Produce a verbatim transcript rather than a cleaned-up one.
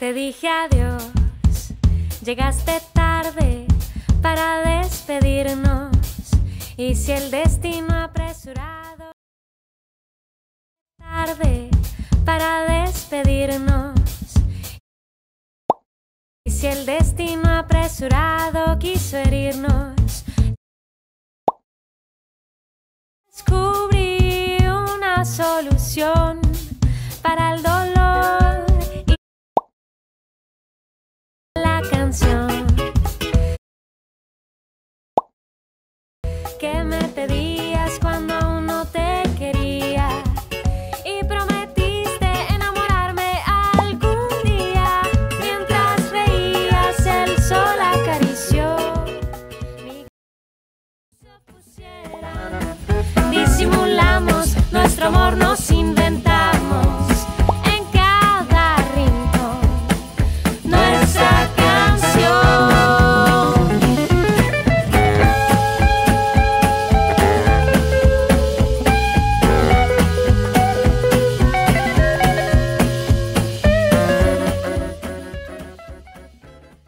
Te dije adiós, llegaste tarde para despedirnos. Y si el destino apresurado, tarde para despedirnos. Y si el destino apresurado quiso herirnos,